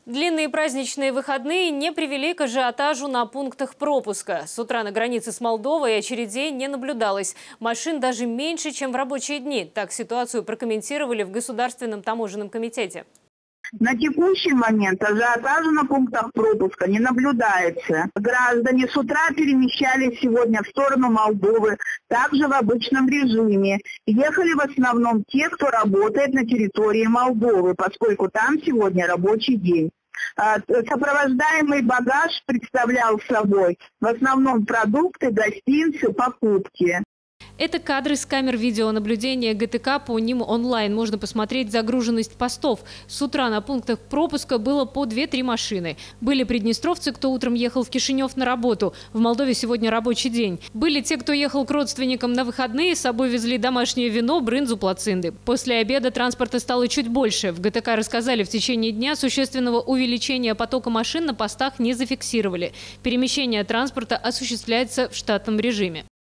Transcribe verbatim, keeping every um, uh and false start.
Длинные праздничные выходные не привели к ажиотажу на пунктах пропуска. С утра на границе с Молдовой очередей не наблюдалось. Машин даже меньше, чем в рабочие дни. Так ситуацию прокомментировали в Государственном таможенном комитете. На текущий момент ажиотажа на пунктах пропуска не наблюдается. Граждане с утра перемещались сегодня в сторону Молдовы, также в обычном режиме. Ехали в основном те, кто работает на территории Молдовы, поскольку там сегодня рабочий день. Сопровождаемый багаж представлял собой в основном продукты, гостинцы, покупки. Это кадры с камер видеонаблюдения ГТК. По ним онлайн можно посмотреть загруженность постов. С утра на пунктах пропуска было по две-три машины. Были приднестровцы, кто утром ехал в Кишинев на работу. В Молдове сегодня рабочий день. Были те, кто ехал к родственникам на выходные, с собой везли домашнее вино, брынзу, плацинды. После обеда транспорта стало чуть больше. В ГТК рассказали, в течение дня существенного увеличения потока машин на постах не зафиксировали. Перемещение транспорта осуществляется в штатном режиме.